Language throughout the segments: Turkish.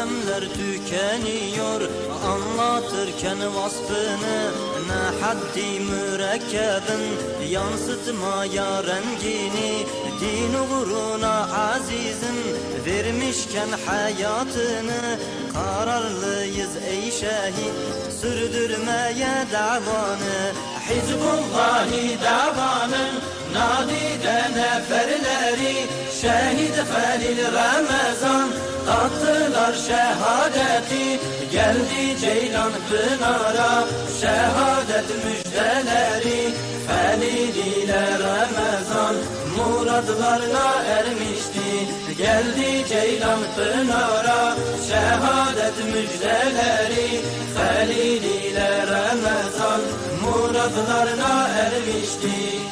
Alemler tükeniyor anlatırken vasfını, ne haddi mürekkebin yansıtmaya rengini. Din uğruna azizim vermişken hayatını, kararlıyız ey şehit sürdürmeye davanı. Hizbullahi davanın nadide neferleri, şehit Halil Ramazan tattılar şehadeti. Geldi Ceylan Pınar'a şehadet müjdeleri, Halil ile Ramazan muradlarına ermişti. Geldi Ceylan Pınar'a şehadet müjdeleri, Halil ile Ramazan muradlarına ermişti.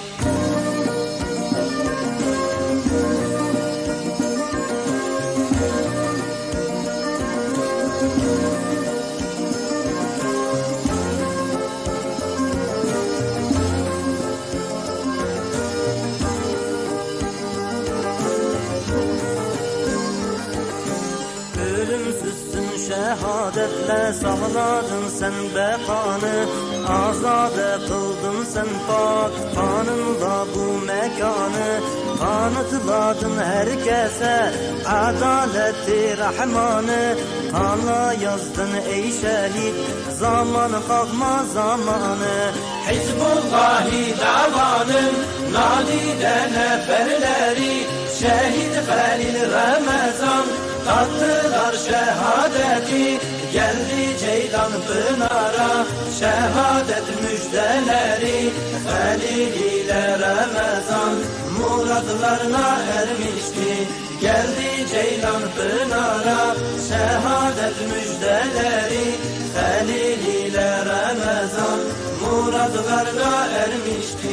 Ölümsüzsün şehadetle sağladın sen bekanı, azade kıldın sen pak kanında bu mekanı. Kanıtladın herkese adaleti rahmanı, kanla yazdın ey şehit zaman kalkma zamanı. Hizbullahi davanın nadide neferleri, şehit Halil Ramazan tattılar şehadeti. Geldi Ceylan Pınar'a şehadet müjdeleri, Halil ile Ramazan muradlarına ermişti. Geldi Ceylan Pınar'a şehadet müjdeleri, Halil ile Ramazan muradlarına ermişti.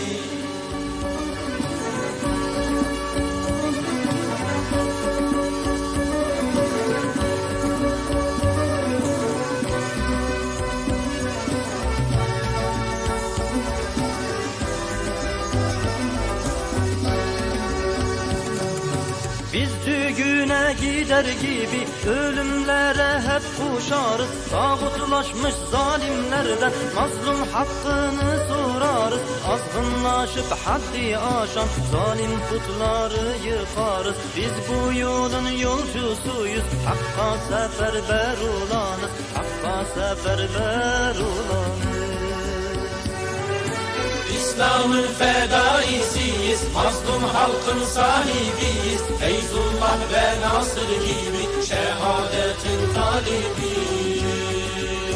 Biz düğüne gider gibi ölümlere hep koşarız. Tağutlaşmış zalimlerden mazlum hakkını sorarız. Azgınlaşıp haddi aşan zalim putları yıkarız. Biz bu yolun yolcusuyuz, hakka seferber olanız, hakka seferber olanız. İslam'ın fedaisiyiz, mazlum halkın sahibiyiz. Feyzullah ve Nasır gibi şehadetin talibiyiz.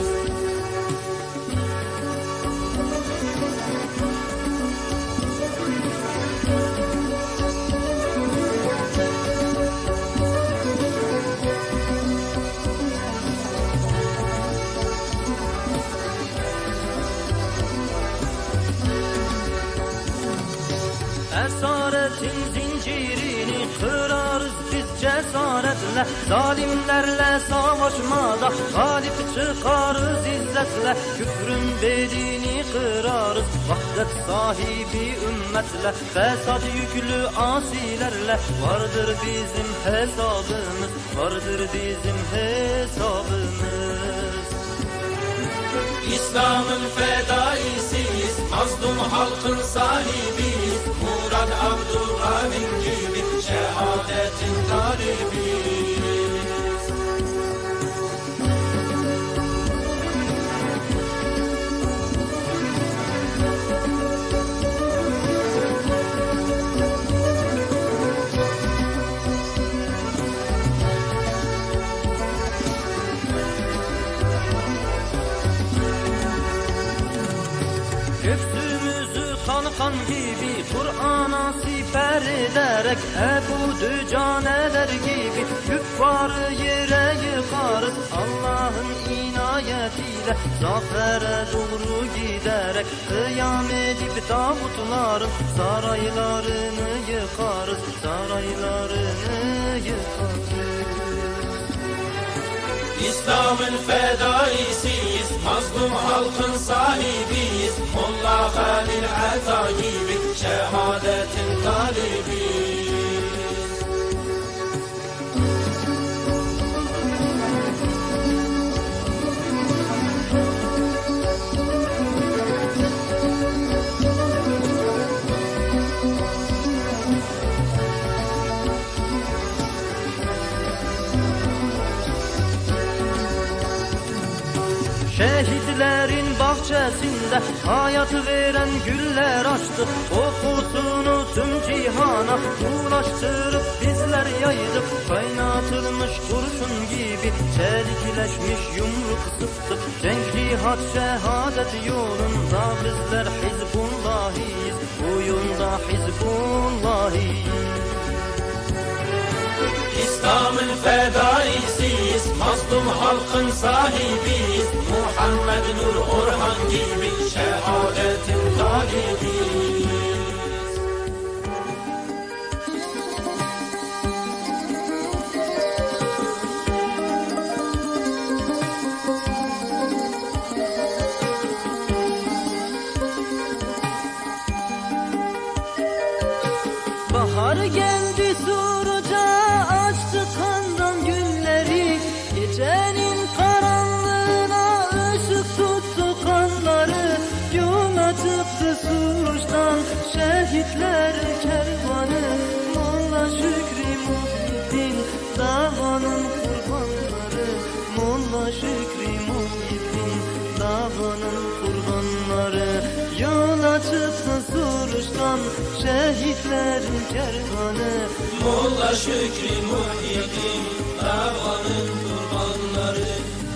Esaretin zincirini kırarız biz cesaretle, zalimlerle savaşmada galip çıkarız izzetle. Küfrün belini kırarız vahdet sahibi ümmetle, fesat yüklü asilerle vardır bizim hesabımız, vardır bizim hesabımız. İslam'ın fedaisiyiz, mazlum halkın sahibiyiz. Murad Abdurrahim gibi şehadetin talibiyiz. Göğsümüzü kan gibi Kur'an'a siper ederek, Ebu Dücaneler gibi küffarı yere yıkarız. Allah'ın inayetiyle zafere doğru giderek, kıyam edip tağutların saraylarını yıkarız, saraylarını yıkarız. İslam'ın fedaisiyiz, mazlum halkın sahibiyiz. Molla Halil Ata gibi şehadetin talibiyiz. Şehirlerin bahçesinde hayatı veren güller açtı. Kokusunu tüm cihana ulaştırıp bizler yaydık. Kaynatılmış kurşun gibi çelikleşmiş yumruk sıktık. Cenk, cihat, şehadet yolunda bizler Hizbullahiyiz. Oyunda Hizbullahiyiz. İslam'ın fedaisiyiz, mazlum halkın sahibiyiz. Muhammed Nur Orhan gibi şehadetin talibiyiz. Bahar geldi Suruç'a, açtı kandan gülleri. Gecenin karanlığına ışık tuttu kanları. Yola çıktı Suruç'tan şehitler kervanı. Molla Şükrü Muhyiddin davanın kurbanları. Molla Şükrü Muhyiddin davanın kurbanları. Yola çıktı Suruç'tan şehitlerin kervanı. Molla Şükrü Muhyiddin davanın kurbanları.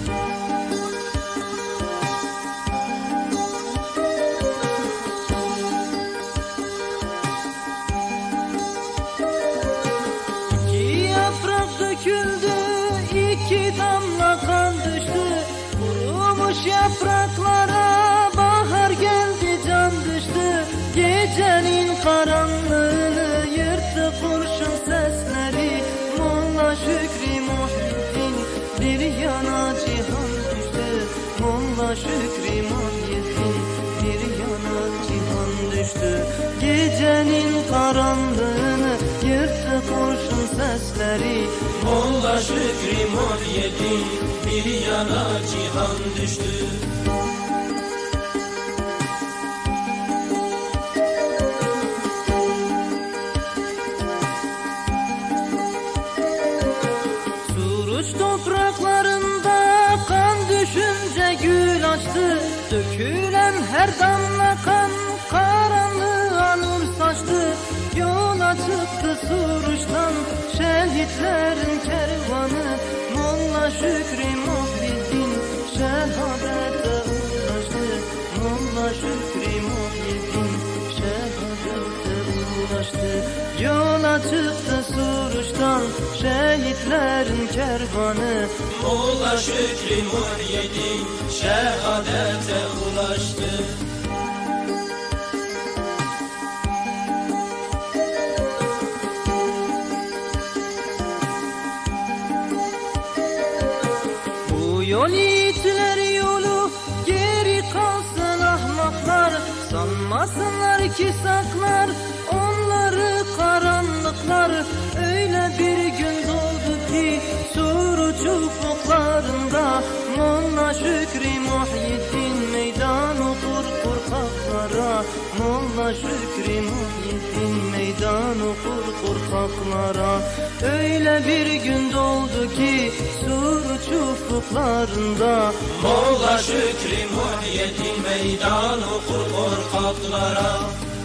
İki yaprak döküldü, iki damla kan düştü. Kurumuş yapraklara bahar geldi, can düştü. Gecenin karanlığını yırttı kurşun sesleri. Molla Şükrü Muhyiddin bir yana cihan düştü. Molla Şükrü Muhyiddin bir yana cihan düştü. Gecenin karanlığını yırttı kurşun sesleri. Molla Şükrü Muhyiddin bir yana cihan düştü. Topraklarında kan düşünce gül açtı. Dökülen her damla kan karanlığa nur saçtı. Yola çıktı Suruç'tan şehitlerin kervanı. Molla Şükrü Muhyiddin şehadete ulaştı. Molla Şükrü Muhyiddin şehadete ulaştı. Yola çıktı Suruç'tan şehitlerin kervanı. Molla Şükrü Muhyiddin şehadete ulaştı. Bu yol yiğitler yolu, geri kalsın ahmaklar. Sanmasınlar ki saklar onları karanlıklar. Öyle bir gün doğdu ki Suruç ufuklarında. Molla Şükrü Muhyiddin meydan okur korkaklara. Molla Şükrü Muhyiddin meydan okur korkaklara. Öyle bir gün doğdu ki Suruç ufuklarında. Molla Şükrü Muhyiddin meydan okur korkaklara.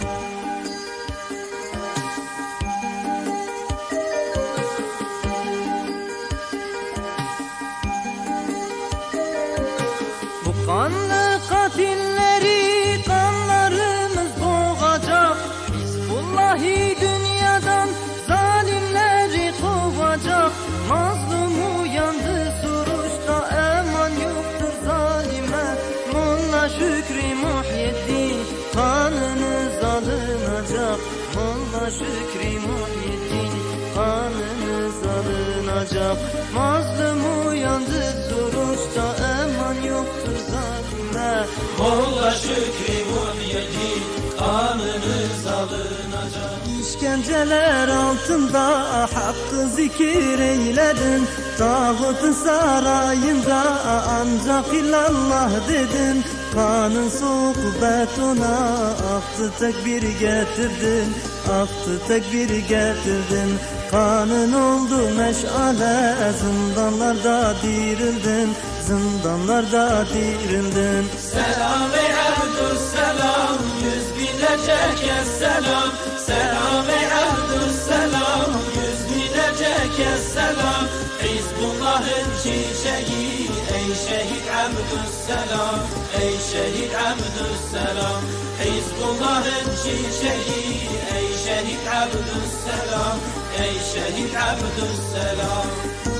Bu kanlı katilleri kanlarımız boğacak. Hizbullahi dünyadan zalimleri kovacak. Mazlum uyandı Suruç'ta, eman yoktur zalime. Molla Şükrü Muhyiddin kanınız alınacak. Molla Şükrü Muhyiddin kanınız alınacak. Mazlum uyandı Suruç'ta, eman yoktur zalime. Molla Şükrü Muhyiddin kanınız alınacak. İşkenceler altında hakkı zikir eyledin. Tağut sarayında ancak illallah dedin. Kanın soğuk betona aktı tekbir getirdin. Aktı tekbir getirdin. Kanın oldu meşale, zindanlarda dirildin. Zindanlarda dirildin. Selam ey Abdüsselam, yüz binlerce kez selam. Selam ey Abdüsselam, yüz binlerce kez selam. Hizbullah'ın çiçeği ey şehit Abdüsselam, ey şehit Abdüsselam. Hizbullah'ın çiçeği ey şehit Abdüsselam, ey şehit Abdüsselam.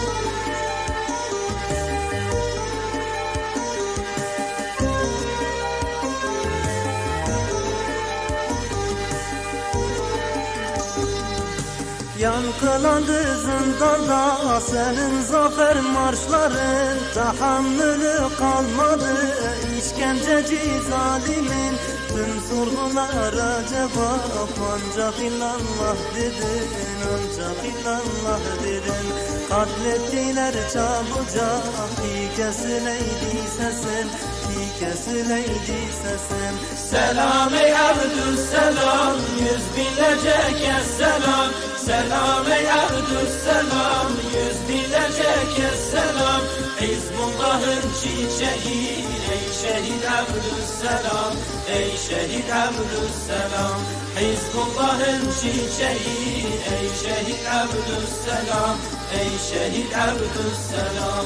Yankılandı zindanda senin zafer marşların. Tahammülü kalmadı işkenceci zalimin. Tüm sorgulara cevap ancak illallah dedin. Ancak illallah dedin. Katlettiler çabucak kesileydi sesin. Kesileydi sesin. Selam ey Abdüsselam, yüz binlerce kez selam. Selam ey Abdüsselam, yüz binlerce kez selam. Hizbullah'ın çiçeği ey şehit Abdüsselam, ey şehit Abdüsselam. Hizbullah'ın çiçeği ey şehit Abdüsselam, ey şehit Abdüsselam.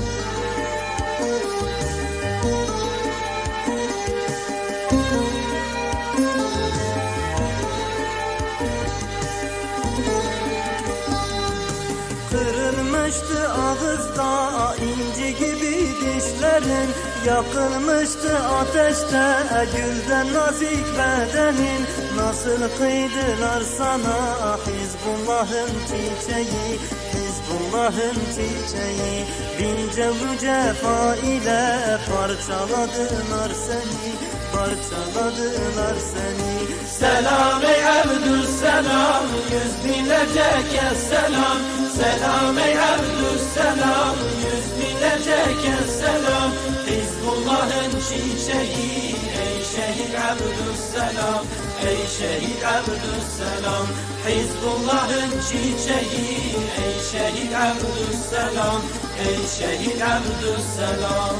Kırılmıştı ağızda inci gibi dişlerin. Yakılmıştı ateşte gülden nazik bedenin. Nasıl kıydılar sana Hizbullah'ın çiçeği, Hizbullah'ın çiçeği. Bin cevru cefa ile parçaladılar seni, parçaladılar seni. Selam ey Abdüsselam, yüz binlerce kez selam. Selam ey Abdüsselam, yüz binlerce kez selam. Hizbullah'ın çiçeği ey şehit Abdüsselam, ey şehit Abdüsselam. Hizbullah'ın çiçeği ey şehit Abdüsselam, ey şehit Abdüsselam.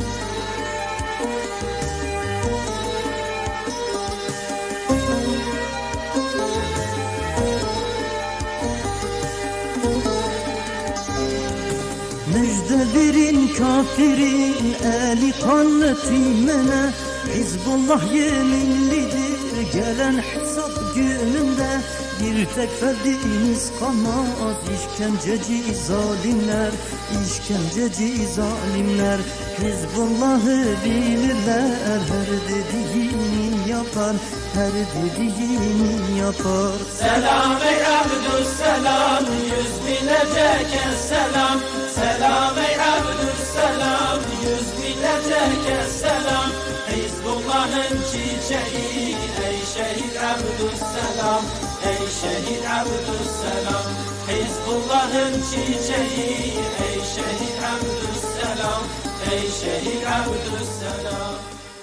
Müjde verin kafirin eli kanlı timine. Hizbullah yeminlidir gelen hesap gününde. Bir tek ferdiniz kalmaz işkenceci zalimler, işkenceci zalimler. Hizbullah'ı bilirler, her dediğini yapar, her dediğini yapar. Selam ey Abdüsselam, yüz binlerce kez selam. Selam ey Abdüsselam, yüz binlerce kez selam. Hizbullah'ın çiçeği ey şehit Abdüsselam, ey şehit Abdüsselam. Hizbullah'ın çiçeği ey şehit Abdüsselam, ey şehit Abdüsselam.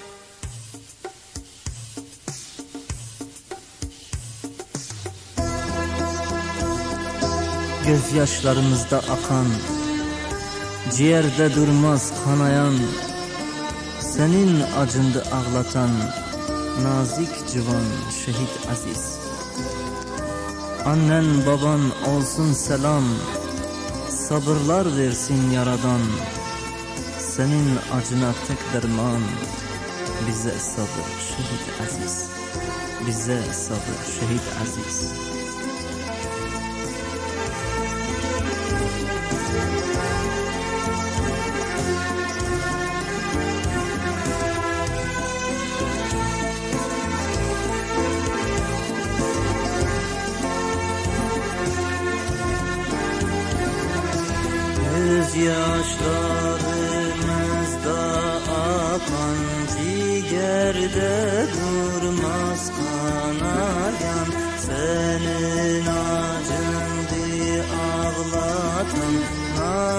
Gözyaşlarımızda akan, ciğerde durmaz kanayan, senin acındı ağlatan nazik civan şehit aziz. Annen baban olsun selam, sabırlar versin yaradan. Senin acına tek derman, bize sabır şehit aziz, bize sabır şehit aziz. Gözyaşlarımızda akan, ciğerde durmaz kanayan, senin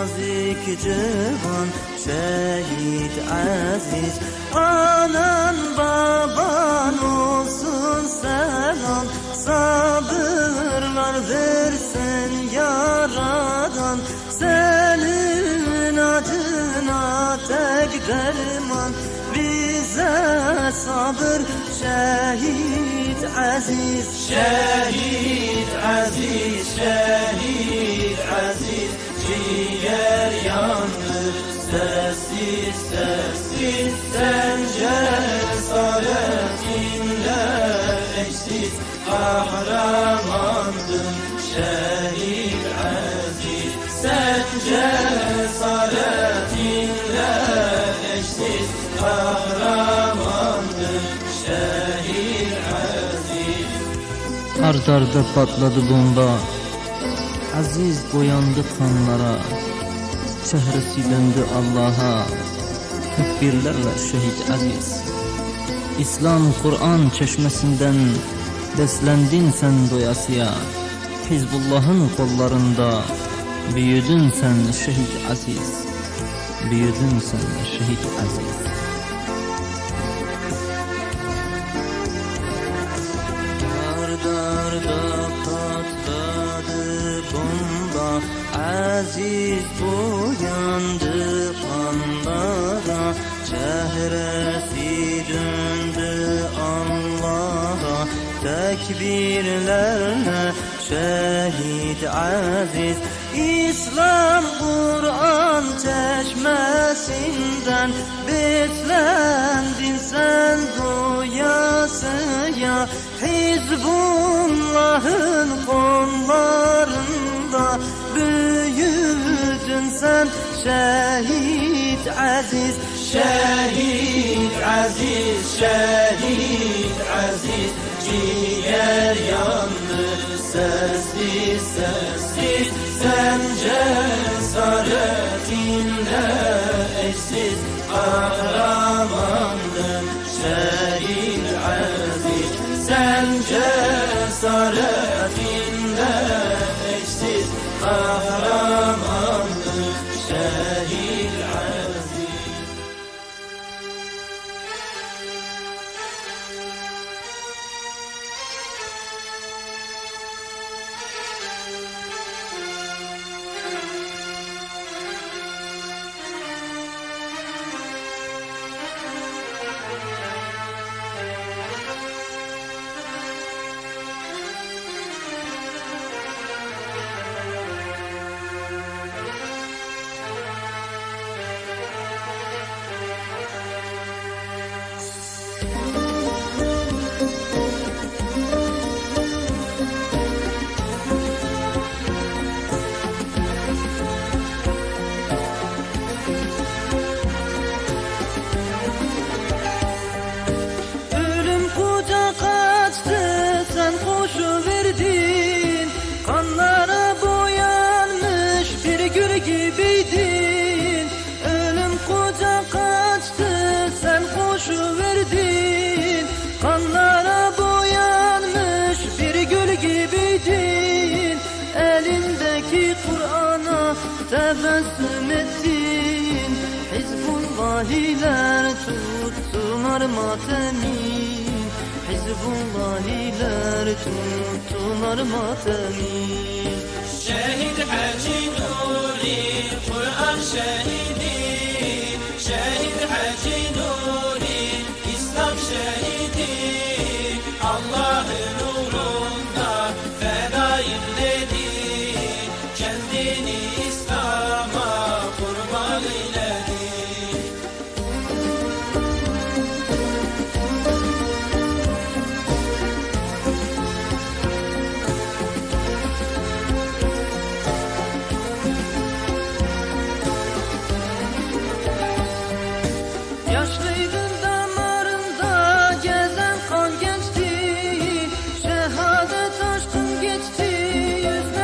nazik civan şehit aziz. Anan baban olsun selam, sabırlar versin yaradan. Senin acına tek derman, bize sabır şehit aziz. Şehit aziz, şehit aziz, ciğer yandı sessiz sessiz. Sen cesaretinle eşsiz kahramandın şehit aziz. Sen cesaretinle eşsiz kahramandın şehit aziz. Ard arda patladı bomba, aziz boyandı kanlara. Çehresi döndü Allah'a, tekbirlerle şehit aziz. İslam Kur'an çeşmesinden beslendin sen doyasıya. Hizbullah'ın kollarında büyüdün sen şehit aziz. Büyüdün sen şehit aziz. Arda patladı bomba, aziz boyandı kanlara. Çehresi döndü Allah'a, tekbirlerle şehit aziz. İslam Kur'an çeşmesinden beslendin sen doyasıya. Hizbullah'ın kollarında büyüdün sen şehit aziz. Şehit aziz, şehit aziz, ciğer yandı sessiz sessiz. Sen cesaretinle eşsiz kahramandın şehit aziz. Sen cesaretinle eşsiz kahramandın şehit aziz. Kanlara boyanmış bir gül gibiydin. Ölüm kucak açtı, sen koşuverdin. Kanlara boyanmış bir gül gibiydin. Elindeki Kur'an'a tebessüm ettin. Hizbullahiler tuttular matemi. Hizbullahiler tuttular matemi. Şehit Hacı Nuri, Kur'an şehidi. Şehit Hacı Nuri, İslam şehidi. Allah'ın uğrunda fedayım dedi. Kendini İslam'a kurban eyledi. Yaşlıydın damarında gezen kan gençti. Şehadet aşkın geçti yüzlerce.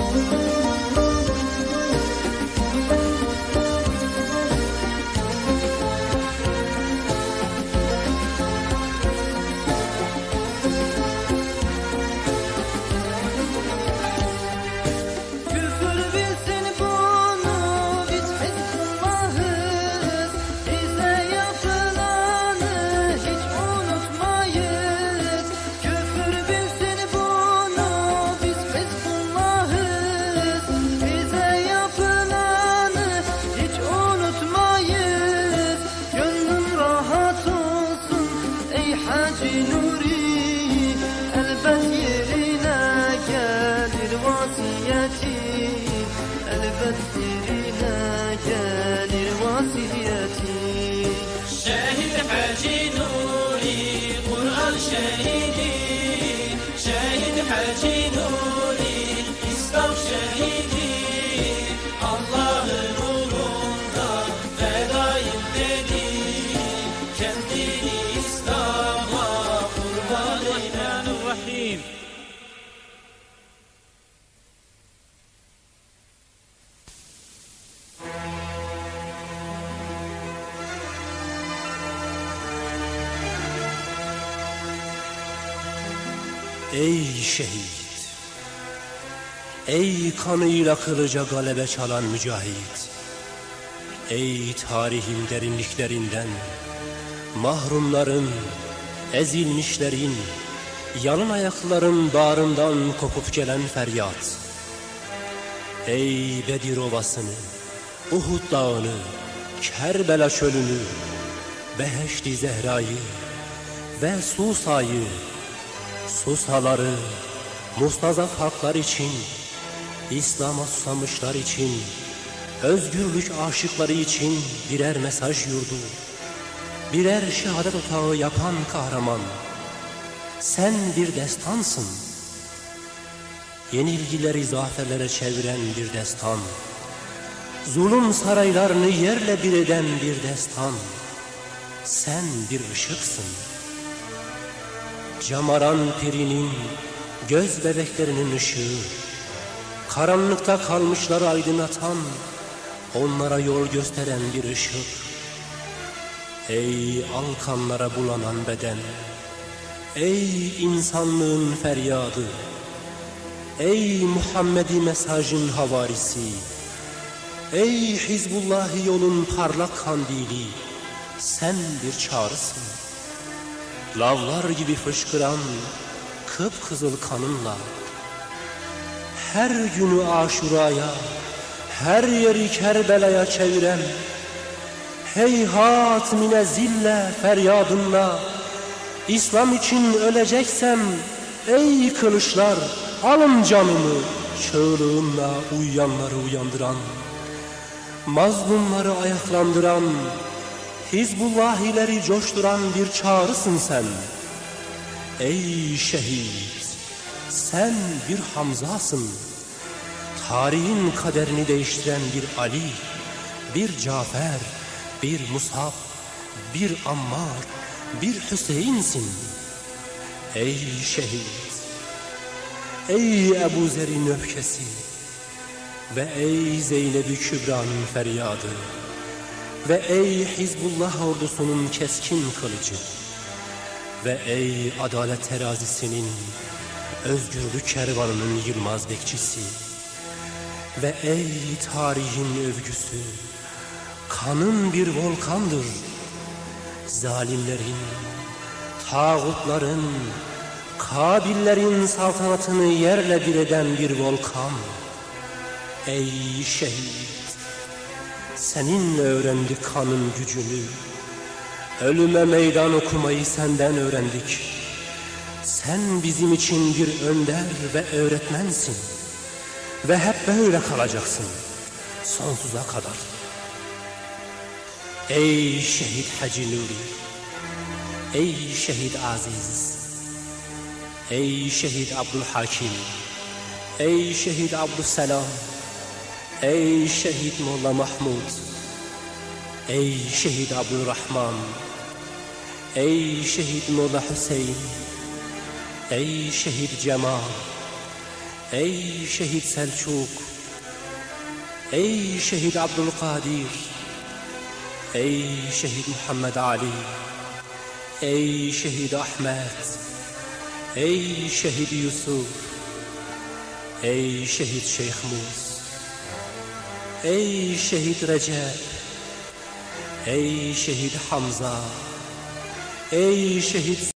Ey şehit, ey kanıyla kılıca galebe çalan mücahit, ey tarihin derinliklerinden, mahrumların, ezilmişlerin, yalın ayakların bağrından kopup gelen feryat. Ey Bedir Ovası'nı, Uhud Dağı'nı, Kerbela çölünü, Beheşt-i Zehra'yı ve Susa'yı, Susaları, mustazaf haklar için, İslam'a susamışlar için, özgürlük aşıkları için birer mesaj yurdu, birer şehadet otağı yapan kahraman. Sen bir destansın, yenilgileri zaferlere çeviren bir destan, zulüm saraylarını yerle bir eden bir destan. Sen bir ışıksın. Camaran pirinin göz bebeklerinin ışığı, karanlıkta kalmışları aydınlatan, onlara yol gösteren bir ışık. Ey alkanlara bulanan beden, ey insanlığın feryadı, ey Muhammedi mesajın havarisi, ey Hizbullahi yolun parlak kandili, sen bir çağrısın. Lavlar gibi fışkıran kıpkızıl kanınla, her günü Aşura'ya, her yeri Kerbela'ya çeviren, heyhat mine zille feryadınla, İslam için öleceksem ey kılıçlar alın canımı, çığlığınla uyuyanları uyandıran, mazlumları ayaklandıran, Hizbullahileri coşturan bir çağrısın sen. Ey şehit, sen bir Hamza'sın. Tarihin kaderini değiştiren bir Ali, bir Cafer, bir Musab, bir Ammar, bir Hüseyin'sin. Ey şehit, ey Ebu Zer'in öfkesi ve ey Zeynep-i Kübra'nın feryadı ve ey Hizbullah ordusunun keskin kılıcı ve ey adalet terazisinin, özgürlük kervanının yılmaz bekçisi ve ey tarihin övgüsü, kanın bir volkandır, zalimlerin, tağutların, Kabillerin saltanatını yerle bir eden bir volkan. Ey şehit, seninle öğrendik kanın gücünü, ölüme meydan okumayı senden öğrendik. Sen bizim için bir önder ve öğretmensin ve hep böyle kalacaksın sonsuza kadar. Ey şehit Hacı Nuri, ey şehit Aziz, ey şehit Abdülhakim, ey şehit Abdüsselam, ey şehit Molla Mahmud, ey şehit Abdurrahman, ey şehit Molla Hüseyin, ey şehit Cemal, Ey şehit Selçuk, ey şehit Abdülkadir, ey şehit Muhammed Ali, ey şehit Ahmet, ey şehit Yusuf, ey şehit Şeyh Mus, ey şehit Recep, ey şehit Hamza, ey şehit